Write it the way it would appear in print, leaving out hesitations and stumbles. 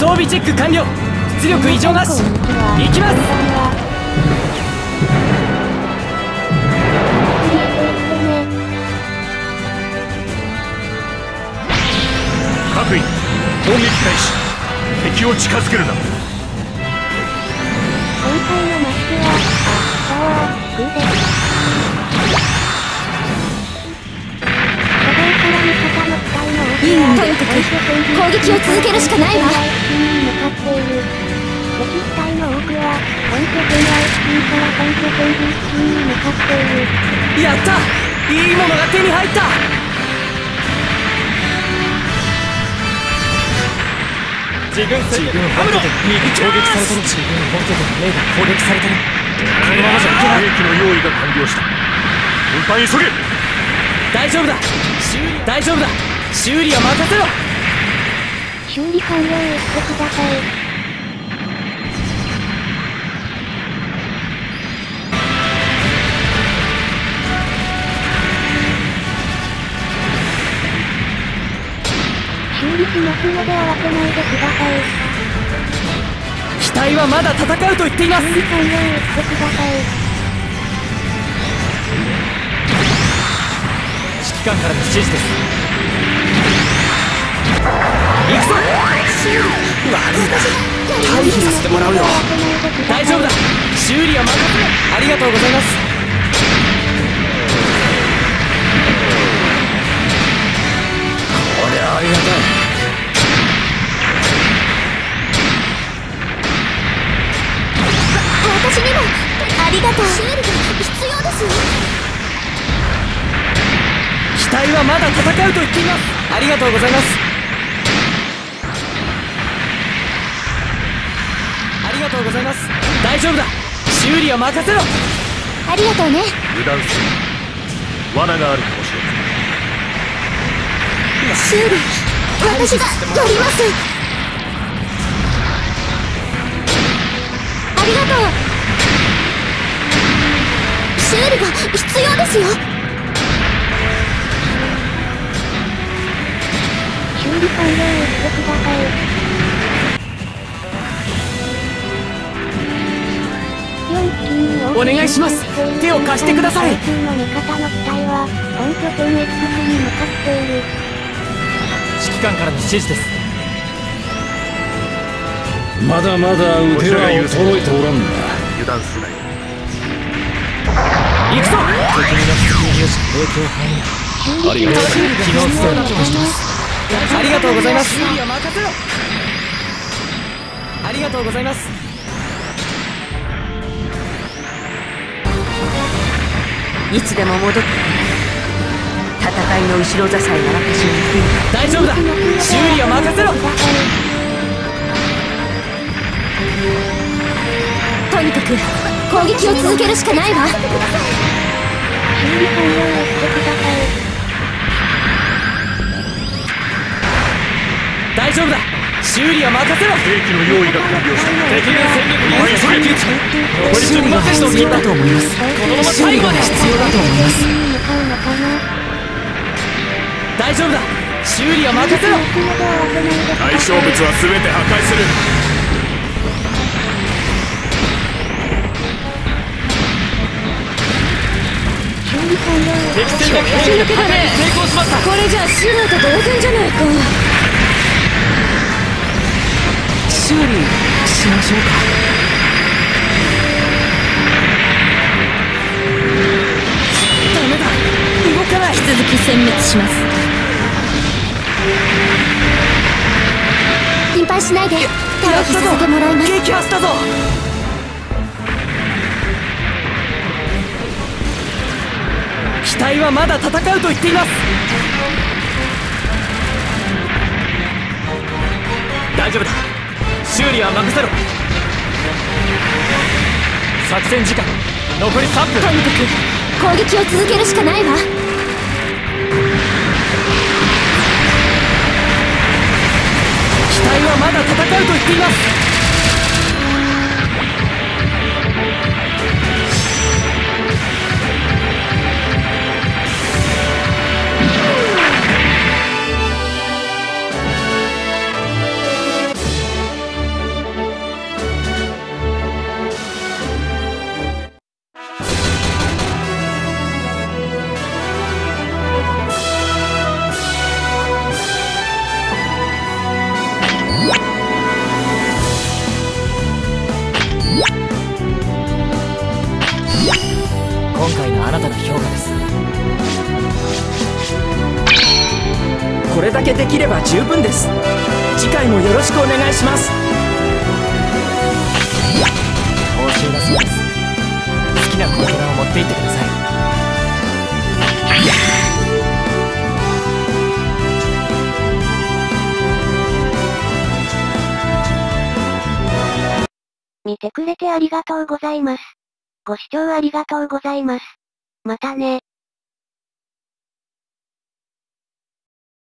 装備チェック完了。出力異常なし。行きます。 各員攻撃開始。敵を近づけるな。 今回のマスクはパワー空です。とにかく攻撃を続けるしかないわ。に向かっている敵機体の多くは本拠点や SP から本拠点 BC に向かっている。 やった、いいものが手に入った。自軍本拠点右攻撃されてる。自軍本拠点 A が攻撃されてる。このままじゃいけない。 兵器の用意が完了した。運搬急げ。 大丈夫だ、大丈夫だ。修理は任せろ。 修理完了してください。修理しますので慌てないでください。 機体はまだ戦うと言っています。 修理完了してください。 指揮官からの指示です。行くぞ。悪いな、退避させてもらうよ。大丈夫だ、修理は任せろ。ありがとうございます。これはありがたい。 私にもありがとう。修理が必要ですよ。 機体はまだ戦うと言っています。ありがとうございます。ありがとうございます。大丈夫だ、修理は任せろ。 ありがとうね。 油断する。罠があるかもしれない。 修理私がやります。ありがとう。修理が必要ですよ。修理完了してください。 お願いします。手を貸してください。 の味方の機体は本拠点 X に向かっている。 指揮官からの指示です。 まだまだ腕は衰えておらんな。 油断するなよ。 行くぞ。敵の出入し影響範囲。ありがとう。機能不正な気がしてます。ありがとうございます。修理は任せろ。ありがとうございます。 いつでも戻って戦いの後ろ支えが私の役に。 大丈夫だ、修理は任せろ。 とにかく攻撃を続けるしかないわ。修理完了してください。 大丈夫だ、修理は任せろ。 兵器の用意が完了した。 敵軍戦力に急げ。残り10分の切ったと思います。このまま最後まで必要だと思います。大丈夫だ、修理は任せろ。 対象物は全て破壊する。 敵戦力兵器の破壊に成功しました。 これじゃあ素人同然じゃないか。 修理しましょうか。ダメだ、動かない。 引き続き殲滅します。心配しないで、退避させてもらいます。 撃破したぞ。機体はまだ戦うと言っています。大丈夫だ、修理は任せろ。作戦時間残り3分。 とにかく攻撃を続けるしかないわ。 機体はまだ戦うと言っています。 だけできれば十分です。次回もよろしくお願いします。報酬だそうです。好きなコンテナを持って行ってください。 見てくれてありがとうございます。ご視聴ありがとうございます。またね。